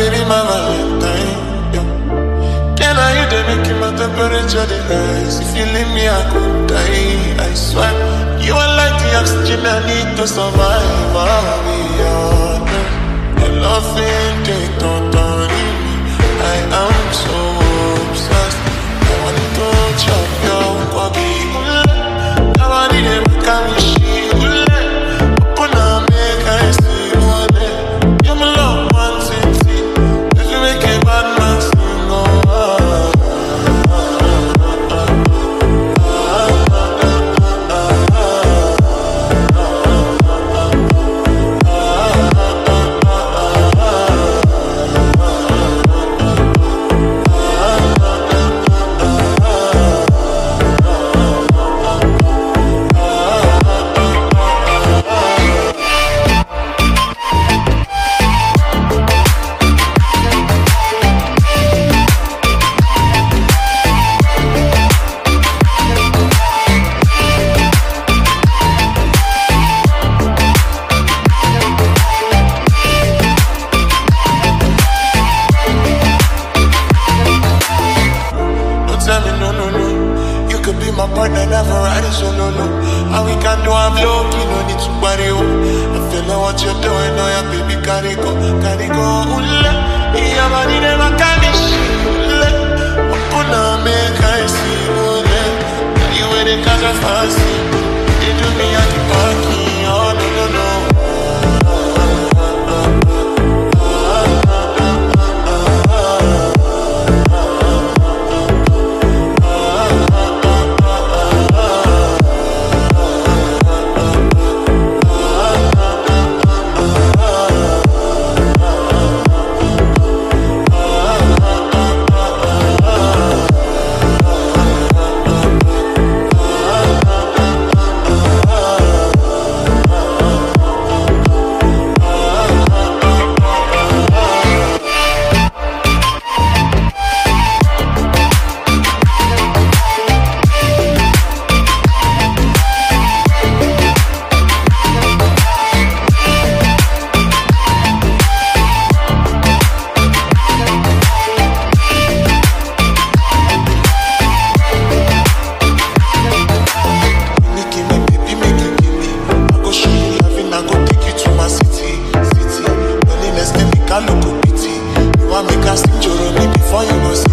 baby, my Valentine. Yeah. Can I you they making my temperature the rise? If you leave me, I could die. I swear, you are like the oxygen I need to survive. I'll be honest. Your loving they don't me. I am so obsessed. I want to chop your body. I want to make a machine. Open up, make I see one day. You're my love, Nwantiti. If you make a bad man sing, my partner never ride it solo, no. And we can do I'm low, you no need to worry, oh. I feel like what you're doing, oh yeah, baby, carry go, ula. Yeah, body never can ula. Open up, make I see, ula. Now you wear the cars are fancy. They do me at the parking, oh no, no, no. I look up pity. You want me casting your me before you go see.